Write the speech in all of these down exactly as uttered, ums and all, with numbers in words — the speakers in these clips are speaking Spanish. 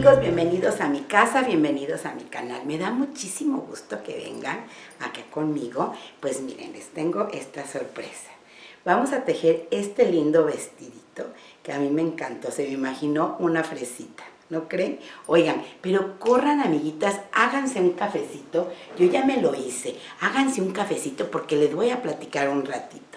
amigos, bienvenidos a mi casa, bienvenidos a mi canal. Me da muchísimo gusto que vengan acá conmigo. Pues miren, les tengo esta sorpresa. Vamos a tejer este lindo vestidito que a mí me encantó. Se me imaginó una fresita, ¿no creen? Oigan, pero corran, amiguitas, háganse un cafecito. Yo ya me lo hice. Háganse un cafecito porque les voy a platicar un ratito.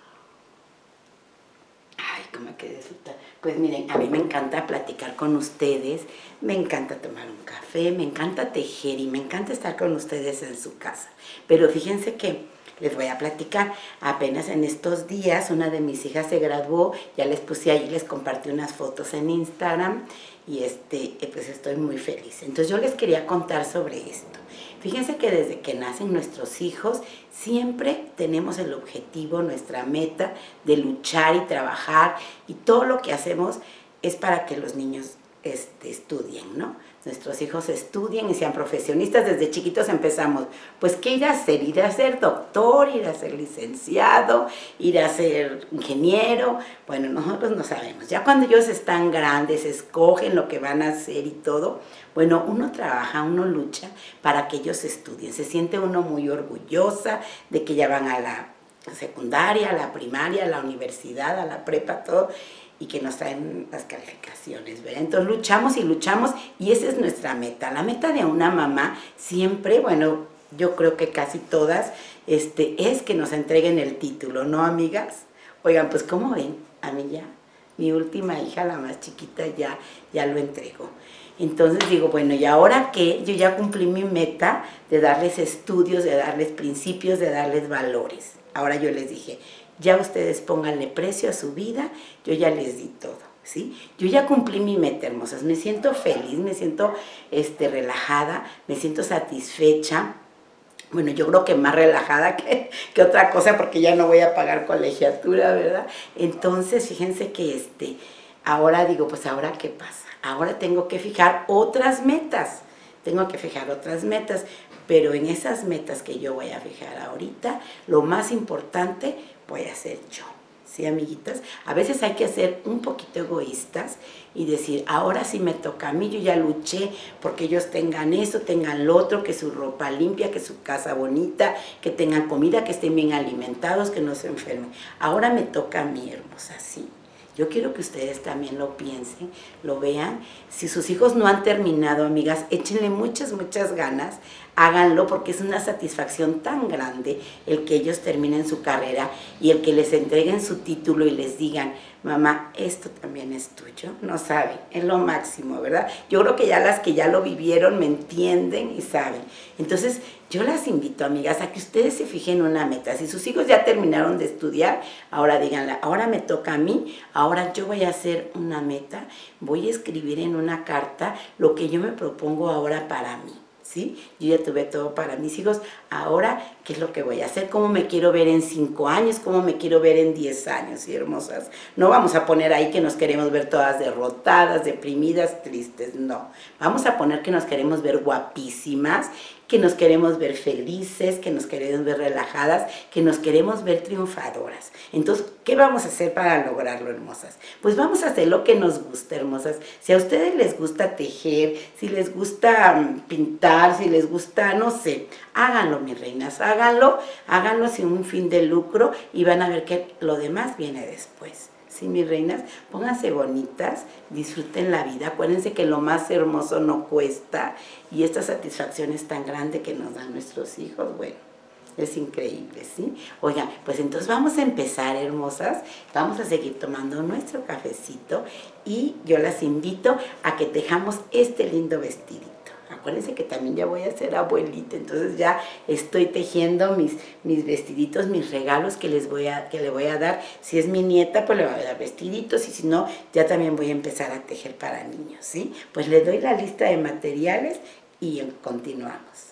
Ay, cómo que disfrutar. Pues miren, a mí me encanta platicar con ustedes, me encanta tomar un café, me encanta tejer y me encanta estar con ustedes en su casa. Pero fíjense que les voy a platicar, apenas en estos días una de mis hijas se graduó, ya les puse ahí, les compartí unas fotos en Instagram y este, pues estoy muy feliz. Entonces yo les quería contar sobre esto. Fíjense que desde que nacen nuestros hijos, siempre tenemos el objetivo, nuestra meta de luchar y trabajar, y todo lo que hacemos es para que los niños este, estudien, ¿no? Nuestros hijos estudien y sean profesionistas. Desde chiquitos empezamos, pues, ¿qué ir a hacer? Ir a ser doctor, ir a ser licenciado, ir a ser ingeniero. Bueno, nosotros no sabemos. Ya cuando ellos están grandes, escogen lo que van a hacer y todo, bueno, uno trabaja, uno lucha para que ellos estudien. Se siente uno muy orgullosa de que ya van a la secundaria, a la primaria, a la universidad, a la prepa, todo, y que nos traen las calificaciones, ¿verdad? Entonces luchamos y luchamos y esa es nuestra meta. La meta de una mamá siempre, bueno, yo creo que casi todas, este, es que nos entreguen el título, ¿no, amigas? Oigan, pues ¿cómo ven? A mí ya, mi última hija, la más chiquita, ya, ya lo entregó. Entonces digo, bueno, ¿y ahora qué? Yo ya cumplí mi meta de darles estudios, de darles principios, de darles valores. Ahora yo les dije, ya ustedes pónganle precio a su vida, yo ya les di todo, ¿sí? Yo ya cumplí mi meta, hermosas, me siento feliz, me siento este, relajada, me siento satisfecha. Bueno, yo creo que más relajada que, que otra cosa porque ya no voy a pagar colegiatura, ¿verdad? Entonces, fíjense que este, ahora digo, pues ahora ¿qué pasa? Ahora tengo que fijar otras metas, tengo que fijar otras metas, pero en esas metas que yo voy a fijar ahorita, lo más importante voy a ser yo, ¿sí, amiguitas? A veces hay que ser un poquito egoístas y decir, ahora sí me toca a mí, yo ya luché porque ellos tengan eso, tengan lo otro, que su ropa limpia, que su casa bonita, que tengan comida, que estén bien alimentados, que no se enfermen. Ahora me toca a mí, hermosa, ¿sí? Yo quiero que ustedes también lo piensen, lo vean. Si sus hijos no han terminado, amigas, échenle muchas, muchas ganas, háganlo porque es una satisfacción tan grande el que ellos terminen su carrera y el que les entreguen su título y les digan, mamá, esto también es tuyo, no saben, es lo máximo, ¿verdad? Yo creo que ya las que ya lo vivieron me entienden y saben. Entonces, yo las invito, amigas, a que ustedes se fijen una meta. Si sus hijos ya terminaron de estudiar, ahora díganle, ahora me toca a mí, ahora yo voy a hacer una meta, voy a escribir en una carta lo que yo me propongo ahora para mí. ¿Sí? Yo ya tuve todo para mis hijos, ahora, ¿qué es lo que voy a hacer? ¿Cómo me quiero ver en cinco años? ¿Cómo me quiero ver en diez años? ¿Sí, hermosas? No vamos a poner ahí que nos queremos ver todas derrotadas, deprimidas, tristes, no. Vamos a poner que nos queremos ver guapísimas, que nos queremos ver felices, que nos queremos ver relajadas, que nos queremos ver triunfadoras. Entonces, ¿qué vamos a hacer para lograrlo, hermosas? Pues vamos a hacer lo que nos gusta, hermosas. Si a ustedes les gusta tejer, si les gusta pintar, si les gusta, no sé, háganlo, mis reinas, háganlo, háganlo sin un fin de lucro y van a ver que lo demás viene después. Sí, mis reinas, pónganse bonitas, disfruten la vida, acuérdense que lo más hermoso no cuesta y esta satisfacción es tan grande que nos dan nuestros hijos, bueno, es increíble, ¿sí? Oigan, pues entonces vamos a empezar, hermosas, vamos a seguir tomando nuestro cafecito y yo las invito a que tejamos este lindo vestidito. Acuérdense que también ya voy a ser abuelita, entonces ya estoy tejiendo mis, mis vestiditos, mis regalos que les voy a, que le voy a dar. Si es mi nieta, pues le voy a dar vestiditos y si no, ya también voy a empezar a tejer para niños, ¿sí? Pues les doy la lista de materiales y continuamos.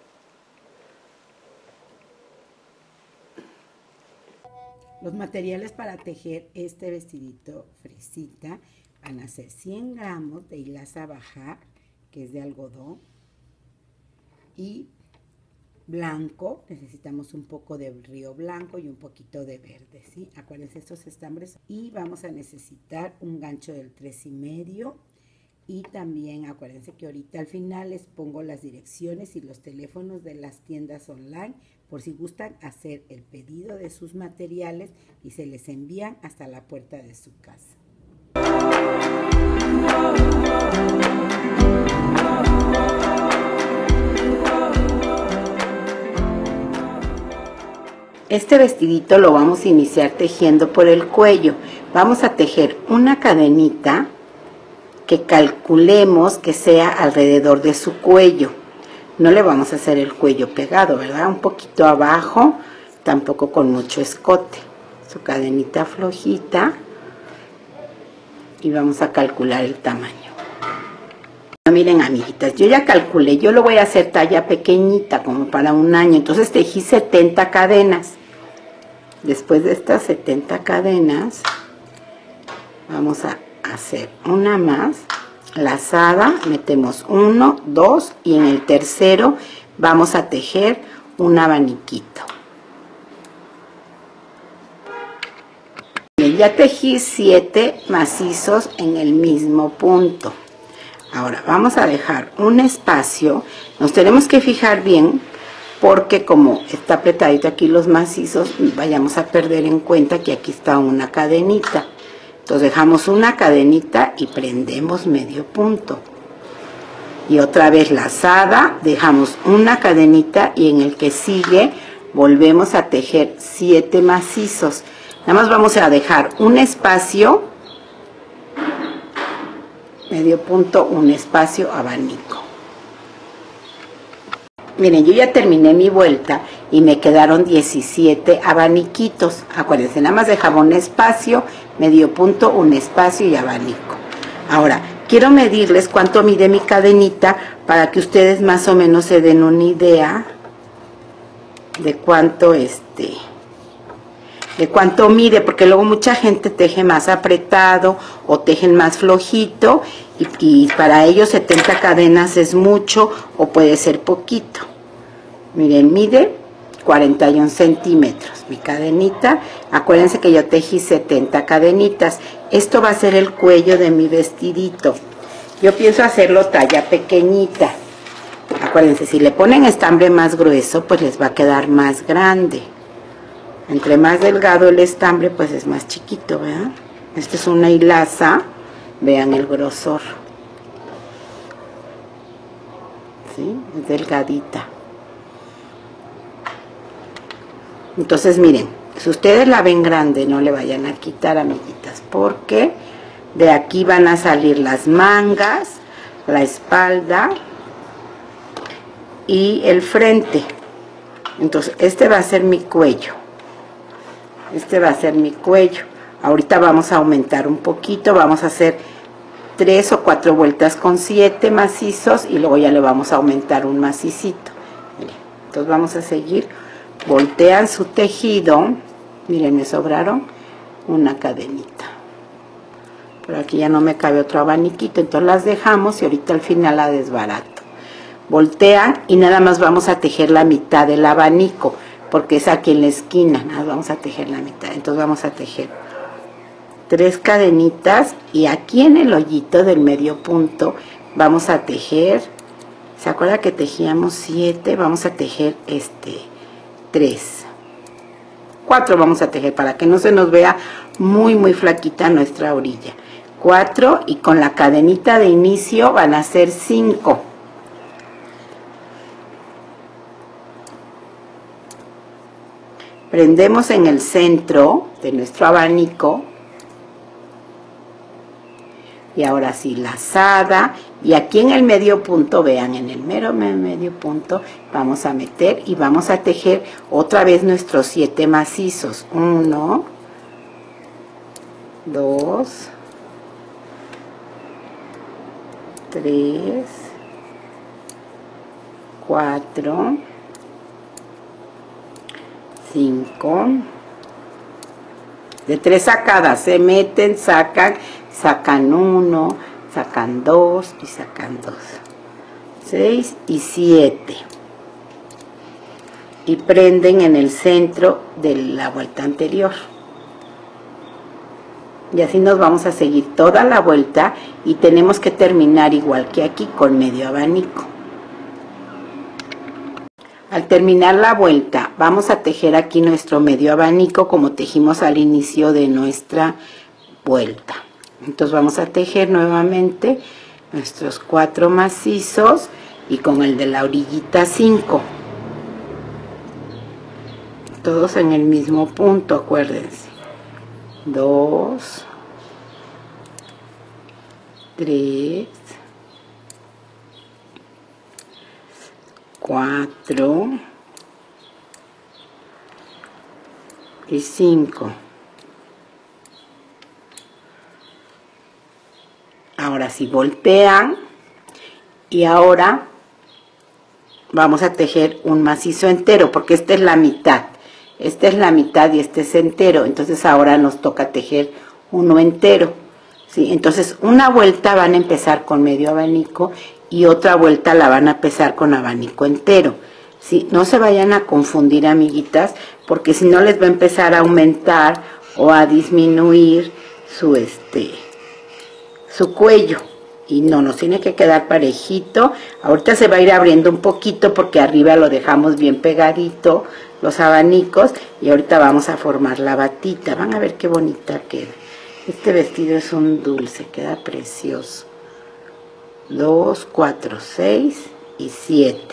Los materiales para tejer este vestidito fresita van a ser cien gramos de hilaza bajar, que es de algodón, y blanco, necesitamos un poco de río blanco y un poquito de verde, ¿sí? Acuérdense estos estambres. Y vamos a necesitar un gancho del tres y medio, Y también acuérdense que ahorita al final les pongo las direcciones y los teléfonos de las tiendas online por si gustan hacer el pedido de sus materiales y se les envían hasta la puerta de su casa. Este vestidito lo vamos a iniciar tejiendo por el cuello. Vamos a tejer una cadenita que calculemos que sea alrededor de su cuello. No le vamos a hacer el cuello pegado, ¿verdad? Un poquito abajo, tampoco con mucho escote. Su cadenita flojita y vamos a calcular el tamaño. Miren, amiguitas, yo ya calculé, yo lo voy a hacer talla pequeñita, como para un año. Entonces tejí setenta cadenas. Después de estas setenta cadenas, vamos a hacer una más, lazada, metemos uno, dos y en el tercero vamos a tejer un abaniquito. Bien, ya tejí siete macizos en el mismo punto. Ahora vamos a dejar un espacio, nos tenemos que fijar bien porque como está apretadito aquí los macizos, vayamos a perder en cuenta que aquí está una cadenita. Entonces dejamos una cadenita y prendemos medio punto. Y otra vez lazada, dejamos una cadenita y en el que sigue volvemos a tejer siete macizos. Nada más vamos a dejar un espacio, medio punto, un espacio, abanico. Miren, yo ya terminé mi vuelta y me quedaron diecisiete abaniquitos. Acuérdense, nada más dejaba un espacio, medio punto, un espacio y abanico. Ahora, quiero medirles cuánto mide mi cadenita para que ustedes más o menos se den una idea de cuánto este, de cuánto mide, porque luego mucha gente teje más apretado o tejen más flojito y, y para ellos setenta cadenas es mucho o puede ser poquito. Miren, mide cuarenta y un centímetros mi cadenita. Acuérdense que yo tejí setenta cadenitas. Esto va a ser el cuello de mi vestidito. Yo pienso hacerlo talla pequeñita. Acuérdense, si le ponen estambre más grueso, pues les va a quedar más grande. Entre más delgado el estambre, pues es más chiquito, ¿verdad? Esta es una hilaza. Vean el grosor. ¿Sí? Es delgadita. Entonces, miren, si ustedes la ven grande, no le vayan a quitar, amiguitas, porque de aquí van a salir las mangas, la espalda y el frente. Entonces, este va a ser mi cuello. Este va a ser mi cuello. Ahorita vamos a aumentar un poquito, vamos a hacer tres o cuatro vueltas con siete macizos y luego ya le vamos a aumentar un macicito. Miren, entonces vamos a seguir. Voltean su tejido, miren, me sobraron una cadenita, pero aquí ya no me cabe otro abaniquito, entonces las dejamos y ahorita al final la desbarato. Voltean y nada más vamos a tejer la mitad del abanico, porque es aquí en la esquina, nada, vamos a tejer la mitad, entonces vamos a tejer tres cadenitas y aquí en el hoyito del medio punto vamos a tejer, ¿se acuerda que tejíamos siete? Vamos a tejer este tres, cuatro vamos a tejer para que no se nos vea muy muy flaquita nuestra orilla. Cuatro y con la cadenita de inicio van a ser cinco. Prendemos en el centro de nuestro abanico y ahora sí lazada y aquí en el medio punto, vean, en el mero medio punto vamos a meter y vamos a tejer otra vez nuestros siete macizos. Uno, dos, tres, cuatro, cinco, de tres sacadas, se meten, sacan, sacan uno, sacan dos y sacan dos, seis y siete y prenden en el centro de la vuelta anterior. Y así nos vamos a seguir toda la vuelta y tenemos que terminar igual que aquí con medio abanico. Al terminar la vuelta vamos a tejer aquí nuestro medio abanico como tejimos al inicio de nuestra vuelta. Entonces vamos a tejer nuevamente nuestros cuatro macizos y con el de la orillita cinco. Todos en el mismo punto, acuérdense. Dos, tres, cuatro y cinco. Ahora sí voltean y ahora vamos a tejer un macizo entero porque esta es la mitad. Esta es la mitad y este es entero. Entonces ahora nos toca tejer uno entero. ¿Sí? Entonces una vuelta van a empezar con medio abanico y otra vuelta la van a empezar con abanico entero. ¿Sí? No se vayan a confundir, amiguitas, porque si no les va a empezar a aumentar o a disminuir su este su cuello. Y no, nos tiene que quedar parejito. Ahorita se va a ir abriendo un poquito porque arriba lo dejamos bien pegadito, los abanicos, y ahorita vamos a formar la batita. Van a ver qué bonita queda. Este vestido es un dulce, queda precioso. Dos, cuatro, seis y siete.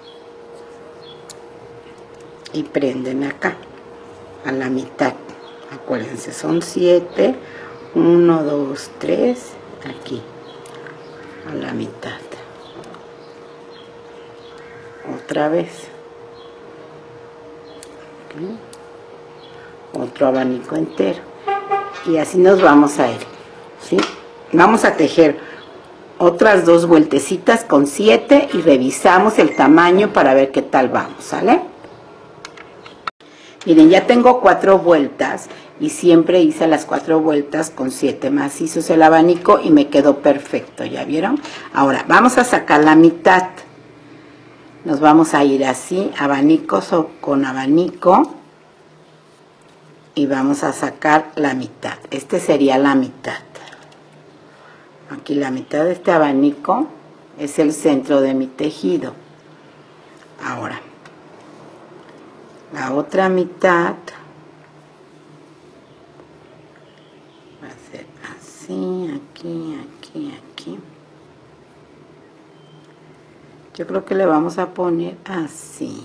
Y prenden acá, a la mitad. Acuérdense, son siete. Uno, dos, tres, aquí. A la mitad. Otra vez. Aquí. Otro abanico entero. Y así nos vamos a ir, ¿sí? Vamos a tejer otras dos vueltecitas con siete y revisamos el tamaño para ver qué tal vamos, ¿sale? Miren, ya tengo cuatro vueltas y siempre hice las cuatro vueltas con siete macizos el abanico y me quedó perfecto, ¿ya vieron? Ahora vamos a sacar la mitad. Nos vamos a ir así, abanicos o con abanico. Y vamos a sacar la mitad. Este sería la mitad. Aquí la mitad de este abanico es el centro de mi tejido. Ahora, la otra mitad va a ser así, aquí, aquí, aquí. Yo creo que le vamos a poner así.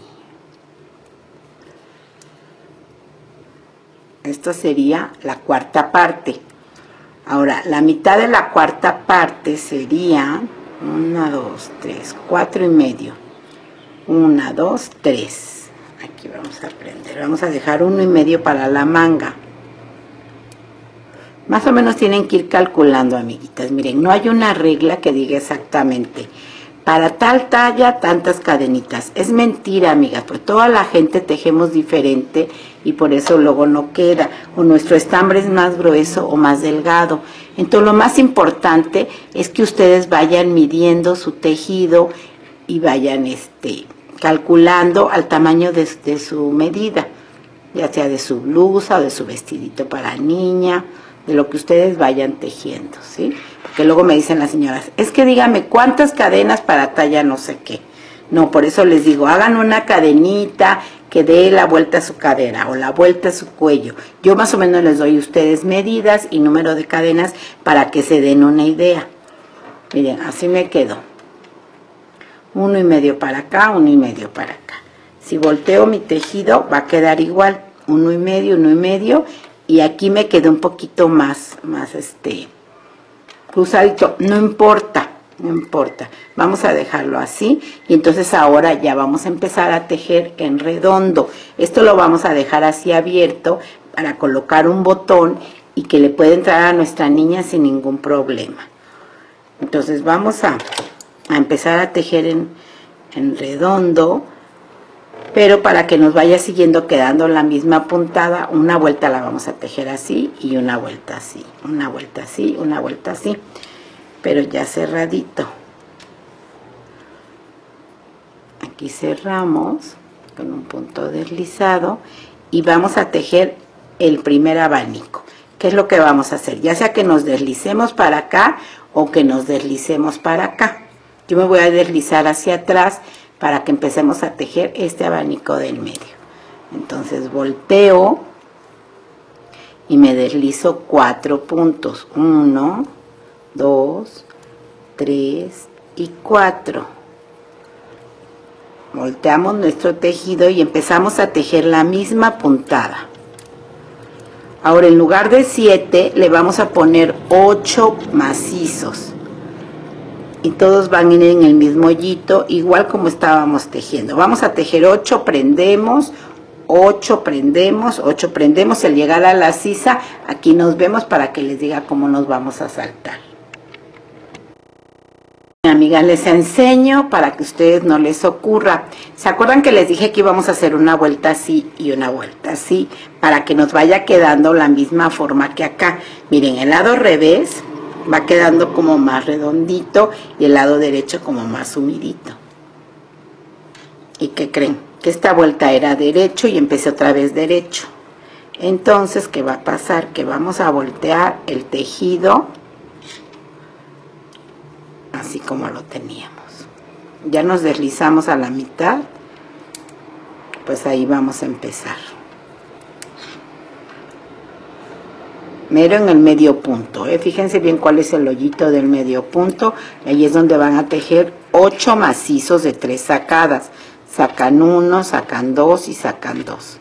Esto sería la cuarta parte. Ahora, la mitad de la cuarta parte sería una, dos, tres, cuatro y medio. Una, dos, tres. Aquí vamos a prender. Vamos a dejar uno y medio para la manga. Más o menos tienen que ir calculando, amiguitas. Miren, no hay una regla que diga exactamente para tal talla, tantas cadenitas. Es mentira, amigas, porque toda la gente tejemos diferente y por eso luego no queda. O nuestro estambre es más grueso o más delgado. Entonces, lo más importante es que ustedes vayan midiendo su tejido y vayan este, calculando al tamaño de, de su medida, ya sea de su blusa o de su vestidito para niña, de lo que ustedes vayan tejiendo, ¿sí? Porque luego me dicen las señoras, es que dígame cuántas cadenas para talla no sé qué. No, por eso les digo, hagan una cadenita que dé la vuelta a su cadera o la vuelta a su cuello. Yo más o menos les doy a ustedes medidas y número de cadenas para que se den una idea. Miren, así me quedó. Uno y medio para acá, uno y medio para acá. Si volteo mi tejido va a quedar igual, uno y medio, uno y medio, y aquí me quedó un poquito más, más este, cruzadito. No importa, no importa. Vamos a dejarlo así, y entonces ahora ya vamos a empezar a tejer en redondo. Esto lo vamos a dejar así abierto para colocar un botón y que le pueda entrar a nuestra niña sin ningún problema. Entonces vamos a, a empezar a tejer en, en redondo. Pero para que nos vaya siguiendo quedando la misma puntada, una vuelta la vamos a tejer así y una vuelta así, una vuelta así, una vuelta así, pero ya cerradito. Aquí cerramos con un punto deslizado y vamos a tejer el primer abanico. ¿qué es lo que vamos a hacer? Ya sea que nos deslicemos para acá o que nos deslicemos para acá. Yo me voy a deslizar hacia atrás para que empecemos a tejer este abanico del medio. Entonces volteo y me deslizo cuatro puntos. Uno, dos, tres y cuatro. Volteamos nuestro tejido y empezamos a tejer la misma puntada. Ahora en lugar de siete le vamos a poner ocho macizos. Y todos van a ir en el mismo hoyito, igual como estábamos tejiendo. Vamos a tejer ocho, prendemos, ocho prendemos, ocho prendemos. Al llegar a la sisa, aquí nos vemos para que les diga cómo nos vamos a saltar. Amigas, les enseño para que a ustedes no les ocurra. ¿Se acuerdan que les dije que íbamos a hacer una vuelta así y una vuelta así? Para que nos vaya quedando la misma forma que acá. Miren, el lado revés va quedando como más redondito y el lado derecho como más sumidito. ¿Y qué creen? Que esta vuelta era derecho y empecé otra vez derecho. Entonces, ¿qué va a pasar? Que vamos a voltear el tejido así como lo teníamos. Ya nos deslizamos a la mitad, pues ahí vamos a empezar. Mero en el medio punto, ¿eh? Fíjense bien cuál es el hoyito del medio punto. Ahí es donde van a tejer ocho macizos de tres sacadas. Sacan uno, sacan dos y sacan dos.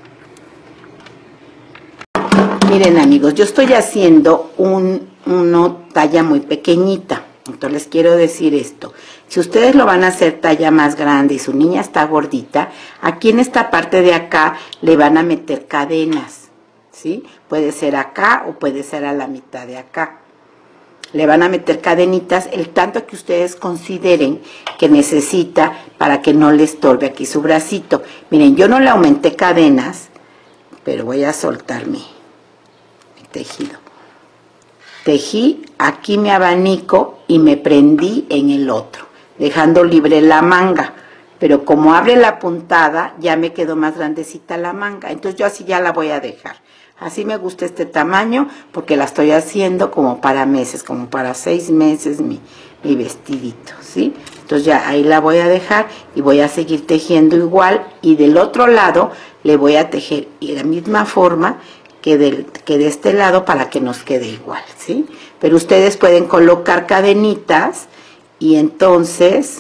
Miren amigos, yo estoy haciendo un, uno talla muy pequeñita. Entonces les quiero decir esto, si ustedes lo van a hacer talla más grande y su niña está gordita, aquí en esta parte de acá le van a meter cadenas, ¿sí? Puede ser acá o puede ser a la mitad de acá. Le van a meter cadenitas el tanto que ustedes consideren que necesita para que no le estorbe aquí su bracito. Miren, yo no le aumenté cadenas, pero voy a soltar mi, mi tejido. Tejí aquí mi abanico y me prendí en el otro, dejando libre la manga. Pero como abre la puntada, ya me quedó más grandecita la manga. Entonces yo así ya la voy a dejar. Así me gusta este tamaño porque la estoy haciendo como para meses, como para seis meses mi, mi vestidito, ¿sí? Entonces ya ahí la voy a dejar y voy a seguir tejiendo igual. Y del otro lado le voy a tejer de la misma forma Que, del, que de este lado para que nos quede igual, ¿sí? Pero ustedes pueden colocar cadenitas y entonces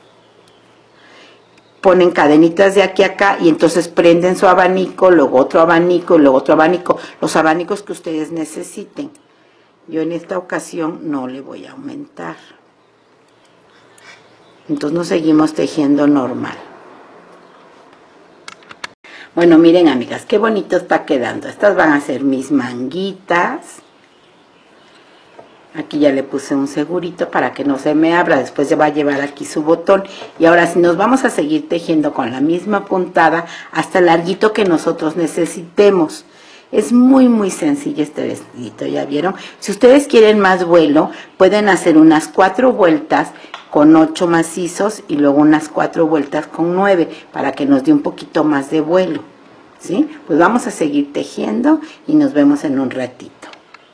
ponen cadenitas de aquí a acá y entonces prenden su abanico, luego otro abanico, luego otro abanico, los abanicos que ustedes necesiten. Yo en esta ocasión no le voy a aumentar. Entonces nos seguimos tejiendo normal. Bueno, miren amigas, qué bonito está quedando. Estas van a ser mis manguitas. Aquí ya le puse un segurito para que no se me abra. Después se va a llevar aquí su botón. Y ahora sí nos vamos a seguir tejiendo con la misma puntada hasta el larguito que nosotros necesitemos. Es muy muy sencillo este vestidito, ¿ya vieron? Si ustedes quieren más vuelo, pueden hacer unas cuatro vueltas con ocho macizos y luego unas cuatro vueltas con nueve para que nos dé un poquito más de vuelo, ¿sí? Pues vamos a seguir tejiendo y nos vemos en un ratito.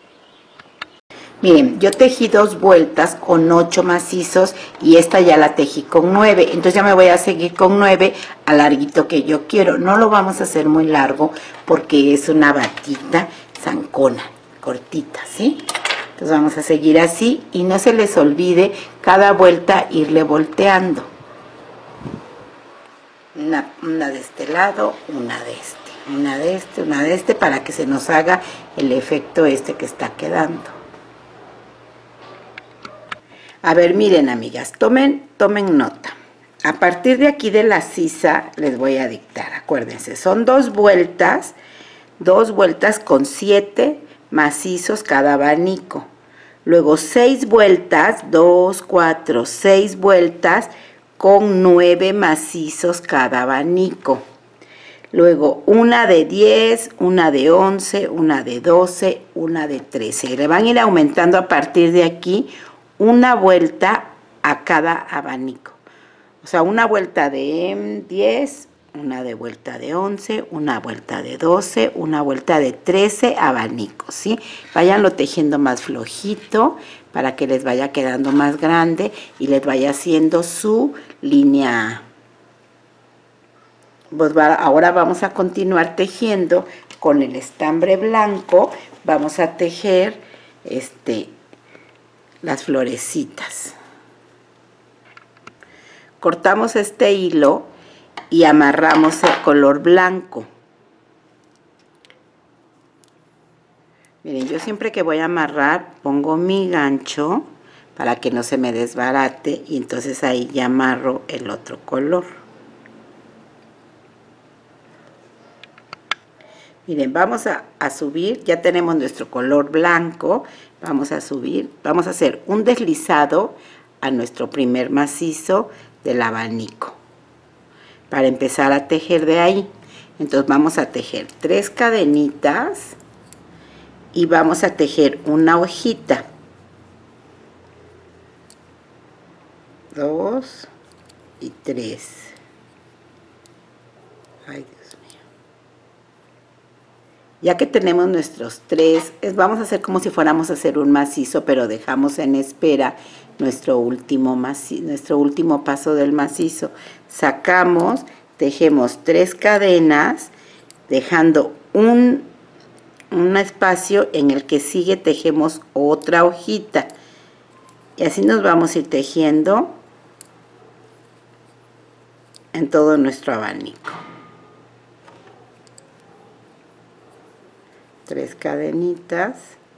Miren, yo tejí dos vueltas con ocho macizos y esta ya la tejí con nueve. Entonces ya me voy a seguir con nueve al larguito que yo quiero. No lo vamos a hacer muy largo porque es una batita zancona, cortita, ¿sí? Entonces vamos a seguir así y no se les olvide cada vuelta irle volteando. Una, una de este lado, una de este, una de este, una de este para que se nos haga el efecto este que está quedando. A ver, miren amigas, tomen, tomen nota. A partir de aquí de la sisa les voy a dictar, acuérdense, son dos vueltas, dos vueltas con siete macizos cada abanico. Luego seis vueltas, dos, cuatro, seis vueltas con nueve macizos cada abanico. Luego una de diez, una de once, una de doce, una de trece. Le van a ir aumentando a partir de aquí una vuelta a cada abanico. O sea, una vuelta de diez, una de vuelta de once, una vuelta de doce, una vuelta de trece abanicos, ¿sí? Váyanlo tejiendo más flojito para que les vaya quedando más grande y les vaya haciendo su línea. Pues va, ahora vamos a continuar tejiendo con el estambre blanco. Vamos a tejer este, las florecitas. Cortamos este hilo y amarramos el color blanco. Miren, yo siempre que voy a amarrar pongo mi gancho para que no se me desbarate y entonces ahí ya amarro el otro color. Miren, vamos a, a subir, ya tenemos nuestro color blanco, vamos a subir, vamos a hacer un deslizado a nuestro primer macizo del abanico para empezar a tejer de ahí. Entonces vamos a tejer tres cadenitas y vamos a tejer una hojita, dos y tres. Ay, Dios mío. Ya que tenemos nuestros tres, es, vamos a hacer como si fuéramos a hacer un macizo, pero dejamos en espera nuestro último macizo, nuestro último paso del macizo. Sacamos, tejemos tres cadenas, dejando un, un espacio en el que sigue tejemos otra hojita. Y así nos vamos a ir tejiendo en todo nuestro abanico. Tres cadenitas.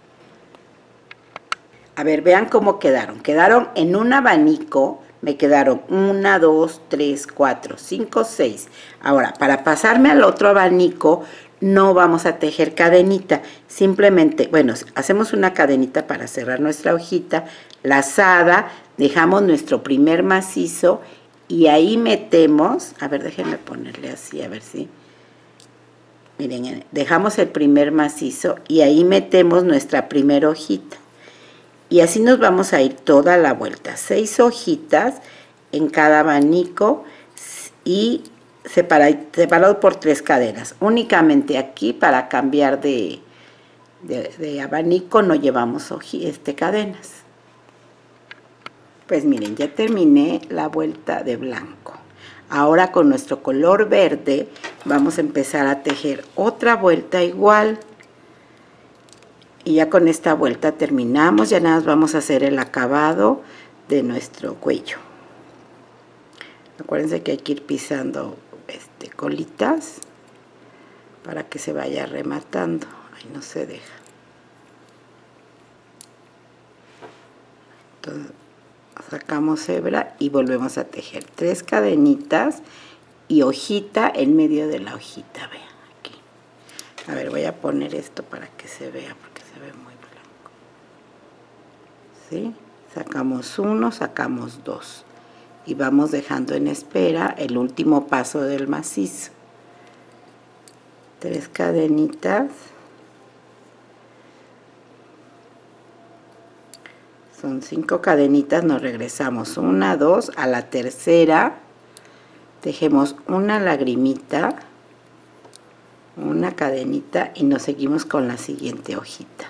A ver, vean cómo quedaron. Quedaron en un abanico, me quedaron una, dos, tres, cuatro, cinco, seis. Ahora, para pasarme al otro abanico, no vamos a tejer cadenita. Simplemente, bueno, hacemos una cadenita para cerrar nuestra hojita, lazada, dejamos nuestro primer macizo y ahí metemos, a ver, déjenme ponerle así, a ver si... Miren, dejamos el primer macizo y ahí metemos nuestra primera hojita. Y así nos vamos a ir toda la vuelta. Seis hojitas en cada abanico y separado, separado por tres cadenas. Únicamente aquí para cambiar de, de, de abanico no llevamos este, cadenas. Pues miren, ya terminé la vuelta de blanco. Ahora con nuestro color verde vamos a empezar a tejer otra vuelta igual. Y ya con esta vuelta terminamos, ya nada más vamos a hacer el acabado de nuestro cuello. Acuérdense que hay que ir pisando este, colitas para que se vaya rematando. Ay, no se deja. Entonces, sacamos hebra y volvemos a tejer tres cadenitas y hojita en medio de la hojita, vean aquí. A ver, voy a poner esto para que se vea porque se ve muy blanco. ¿Sí? Sacamos uno, sacamos dos y vamos dejando en espera el último paso del macizo. Tres cadenitas. Son cinco cadenitas, nos regresamos una, dos, a la tercera tejemos una lagrimita, una cadenita y nos seguimos con la siguiente hojita.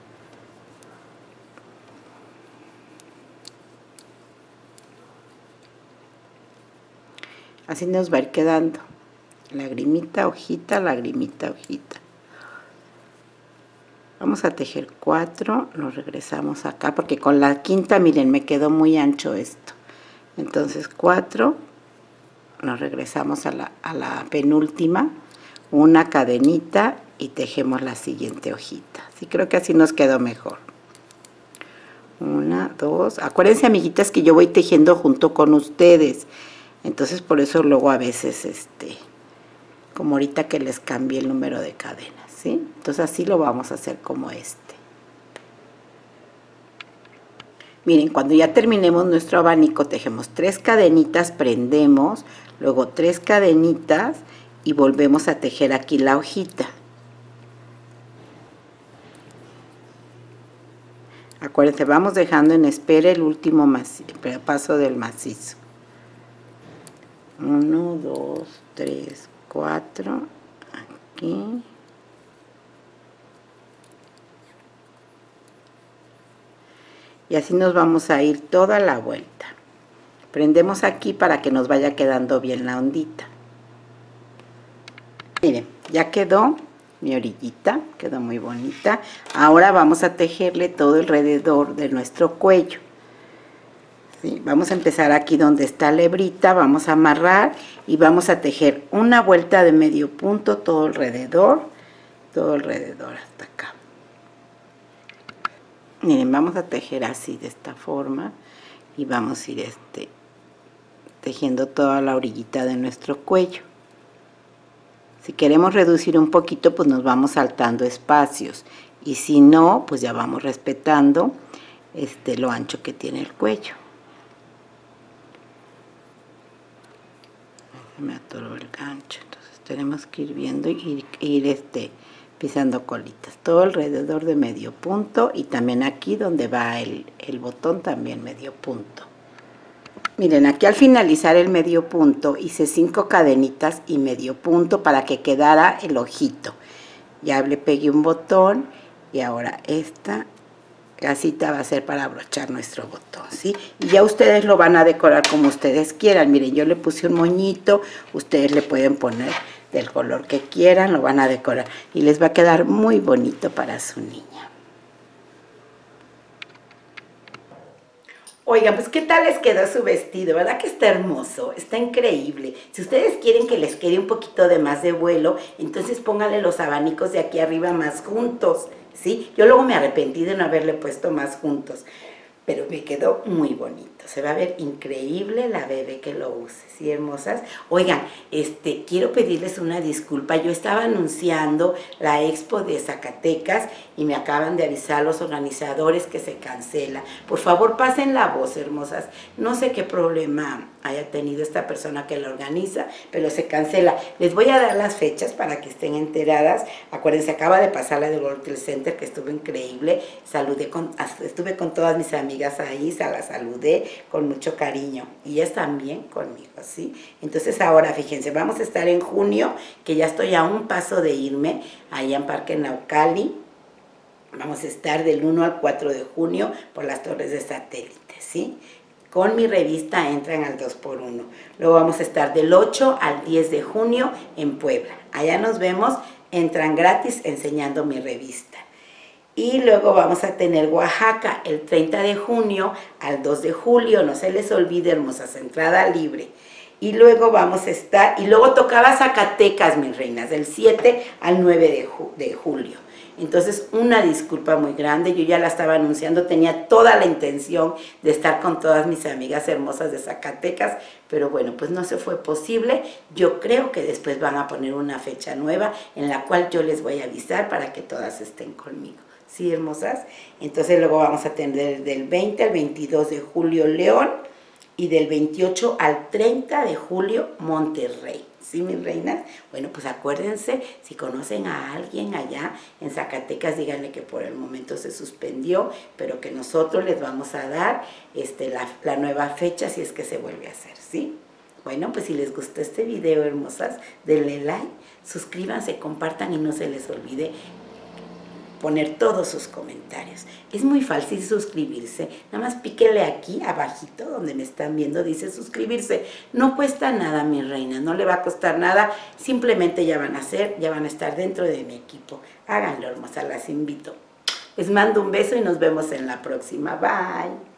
Así nos va a ir quedando, lagrimita, hojita, lagrimita, hojita. Vamos a tejer cuatro, nos regresamos acá, porque con la quinta, miren, me quedó muy ancho esto. Entonces cuatro, nos regresamos a la, a la penúltima, una cadenita y tejemos la siguiente hojita. Sí, creo que así nos quedó mejor. Una, dos, acuérdense, amiguitas, que yo voy tejiendo junto con ustedes. Entonces por eso luego a veces, este, como ahorita que les cambié el número de cadenas. ¿Sí? Entonces así lo vamos a hacer como este. Miren, cuando ya terminemos nuestro abanico, tejemos tres cadenitas, prendemos, luego tres cadenitas y volvemos a tejer aquí la hojita. Acuérdense, vamos dejando en espera el último macizo, paso del macizo. uno, dos, tres, cuatro, aquí. Y así nos vamos a ir toda la vuelta. Prendemos aquí para que nos vaya quedando bien la ondita. Miren, ya quedó mi orillita, quedó muy bonita. Ahora vamos a tejerle todo alrededor de nuestro cuello. ¿Sí? Vamos a empezar aquí donde está la hebrita, vamos a amarrar y vamos a tejer una vuelta de medio punto todo alrededor, todo alrededor hasta acá. Miren, vamos a tejer así de esta forma y vamos a ir este, tejiendo toda la orillita de nuestro cuello. Si queremos reducir un poquito, pues nos vamos saltando espacios, y si no, pues ya vamos respetando este, lo ancho que tiene el cuello. Me atoró el gancho, entonces tenemos que ir viendo y ir, ir este, pisando colitas, todo alrededor de medio punto, y también aquí donde va el, el botón también medio punto. Miren, aquí al finalizar el medio punto hice cinco cadenitas y medio punto para que quedara el ojito. Ya le pegué un botón y ahora esta casita va a ser para abrochar nuestro botón, ¿sí? Y ya ustedes lo van a decorar como ustedes quieran. Miren, yo le puse un moñito, ustedes le pueden poner del color que quieran, lo van a decorar y les va a quedar muy bonito para su niña. Oigan, pues ¿qué tal les quedó su vestido? ¿Verdad que está hermoso? Está increíble. Si ustedes quieren que les quede un poquito de más de vuelo, entonces pónganle los abanicos de aquí arriba más juntos, ¿sí? Yo luego me arrepentí de no haberle puesto más juntos, pero me quedó muy bonito. Se va a ver increíble la bebé que lo use, ¿sí, hermosas? Oigan, este, quiero pedirles una disculpa. Yo estaba anunciando la expo de Zacatecas y me acaban de avisar los organizadores que se cancela. Por favor, pasen la voz, hermosas. No sé qué problema haya tenido esta persona que la organiza, pero se cancela. Les voy a dar las fechas para que estén enteradas. Acuérdense, acaba de pasar la del World Trade Center, que estuvo increíble. Saludé con, estuve con todas mis amigas ahí, se las saludé con mucho cariño, y ellas también conmigo, ¿sí? Entonces ahora, fíjense, vamos a estar en junio, que ya estoy a un paso de irme, allá en Parque Naucali. Vamos a estar del uno al cuatro de junio por las torres de satélite, ¿sí? Con mi revista entran al dos por uno. Luego vamos a estar del ocho al diez de junio en Puebla. Allá nos vemos, entran gratis enseñando mi revista. Y luego vamos a tener Oaxaca el treinta de junio al dos de julio. No se les olvide, hermosas, entrada libre. Y luego vamos a estar, y luego tocaba Zacatecas, mis reinas, del siete al nueve de, ju de julio. Entonces, una disculpa muy grande, yo ya la estaba anunciando, tenía toda la intención de estar con todas mis amigas hermosas de Zacatecas, pero bueno, pues no se fue posible. Yo creo que después van a poner una fecha nueva en la cual yo les voy a avisar para que todas estén conmigo. ¿Sí, hermosas? Entonces luego vamos a tener del veinte al veintidós de julio León y del veintiocho al treinta de julio Monterrey. ¿Sí, mis reinas? Bueno, pues acuérdense, si conocen a alguien allá en Zacatecas, díganle que por el momento se suspendió, pero que nosotros les vamos a dar este, la, la nueva fecha si es que se vuelve a hacer, ¿sí? Bueno, pues si les gustó este video, hermosas, denle like, suscríbanse, compartan y no se les olvide poner todos sus comentarios. Es muy fácil suscribirse, nada más píquenle aquí abajito donde me están viendo, dice suscribirse. No cuesta nada, mi reina, no le va a costar nada, simplemente ya van a ser, ya van a estar dentro de mi equipo. Háganlo, hermosa, las invito. Les mando un beso y nos vemos en la próxima. Bye.